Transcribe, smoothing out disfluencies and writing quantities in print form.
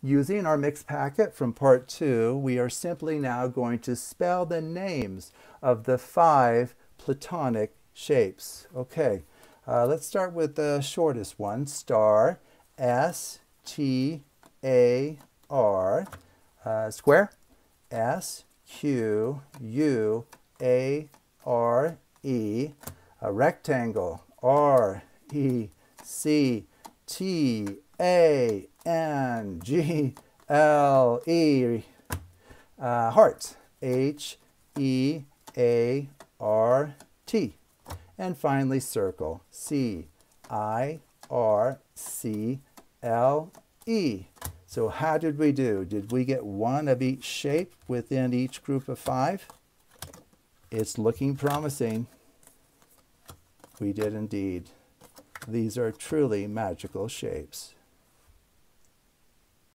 Using our mixed packet from part 2, we are simply now going to spell the names of the 5 Platonic shapes. Okay, let's start with the shortest one, star, S-T-A-R, square, S-Q-U-A-R-E, a rectangle, R-E-C-T-A-N-G-L-E, heart, H-E-A-R-T, and finally circle, C-I-R-C-L-E. So how did we do? Did we get one of each shape within each group of 5? It's looking promising. We did indeed. These are truly magical shapes.